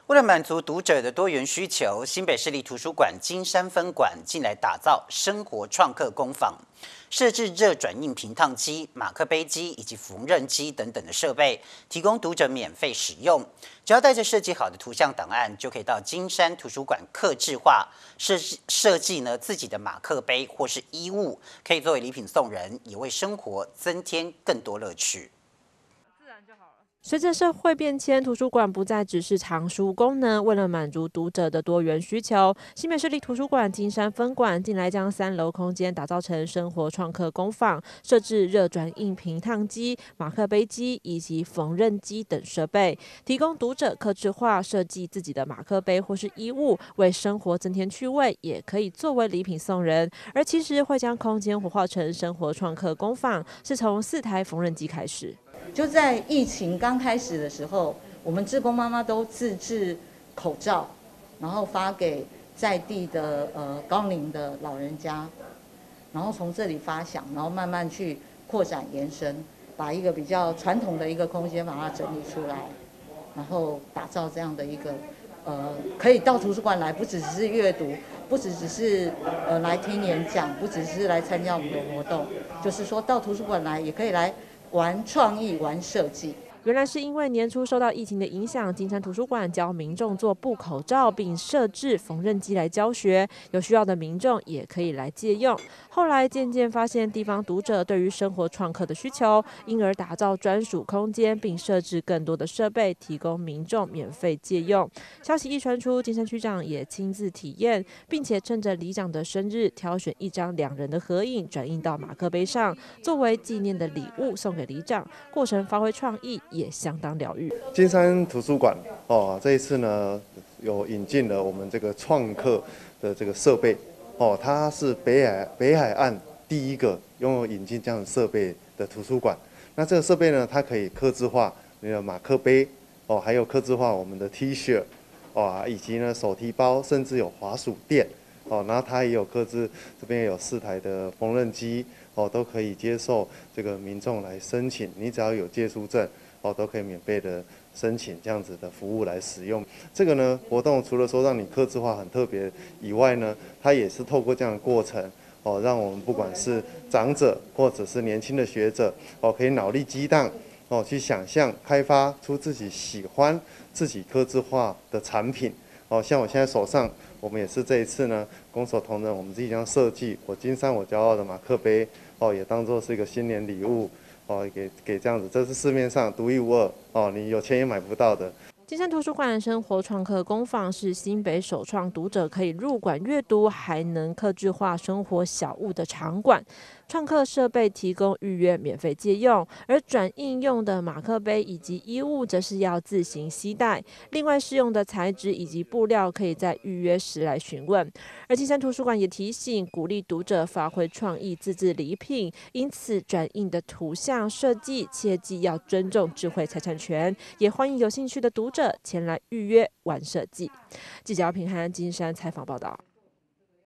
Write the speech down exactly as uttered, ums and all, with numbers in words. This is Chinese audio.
为了满足读者的多元需求，新北市立图书馆金山分馆近来打造生活创客工坊，设置热转印平烫机、马克杯机以及缝纫机等等的设备，提供读者免费使用。只要带着设计好的图像档案，就可以到金山图书馆客制化设计设计呢自己的马克杯或是衣物，可以作为礼品送人，也为生活增添更多乐趣。 随着社会变迁，图书馆不再只是藏书功能。为了满足读者的多元需求，新北市立图书馆金山分馆近来将三楼空间打造成生活创客工坊，设置热转印平烫机、马克杯机以及缝纫机等设备，提供读者客制化设计自己的马克杯或是衣物，为生活增添趣味，也可以作为礼品送人。而其实会将空间活化成生活创客工坊，是从四台缝纫机开始。 就在疫情刚开始的时候，我们志工妈妈都自制口罩，然后发给在地的呃高龄的老人家，然后从这里发想，然后慢慢去扩展延伸，把一个比较传统的一个空间把它整理出来，然后打造这样的一个呃可以到图书馆来，不只是阅读，不只只是呃来听演讲，不只是来参加我们的活动，就是说到图书馆来也可以来玩创意、玩设计。 原来是因为年初受到疫情的影响，金山图书馆教民众做布口罩，并设置缝纫机来教学，有需要的民众也可以来借用。后来渐渐发现地方读者对于生活创客的需求，因而打造专属空间，并设置更多的设备，提供民众免费借用。消息一传出，金山区长也亲自体验，并且趁着里长的生日，挑选一张两人的合影，转印到马克杯上，作为纪念的礼物送给里长。过程发挥创意，也相当疗愈。 金山图书馆哦，这一次呢有引进了我们这个创客的这个设备哦，它是北海北海岸第一个拥有引进这样的设备的图书馆。那这个设备呢，它可以客制化那个马克杯哦，还有客制化我们的 T 恤哦，以及呢手提包，甚至有滑鼠垫哦，然后它也有客制，这边有四台的缝纫机哦，都可以接受这个民众来申请，你只要有借书证。哦，都可以免费的申请这样子的服务来使用。这个呢，活动除了说让你客制化很特别以外呢，它也是透过这样的过程，哦，让我们不管是长者或者是年轻的学者，哦，可以脑力激荡，哦，去想象开发出自己喜欢、自己客制化的产品。哦，像我现在手上，我们也是这一次呢，公所同仁，我们自己将设计我金山我骄傲的马克杯，哦，也当作是一个新年礼物。哦，给给这样子，这是市面上独一无二哦，你有钱也买不到的。 金山图书馆生活创客工坊是新北首创读者可以入馆阅读，还能客制化生活小物的场馆。创客设备提供预约免费借用，而转印用的马克杯以及衣物则是要自行携带。另外适用的材质以及布料可以在预约时来询问。而金山图书馆也提醒，鼓励读者发挥创意自制礼品，因此转印的图像设计切记要尊重智慧财产权，也欢迎有兴趣的读者前来预约玩设计。记者平汉金山采访报道。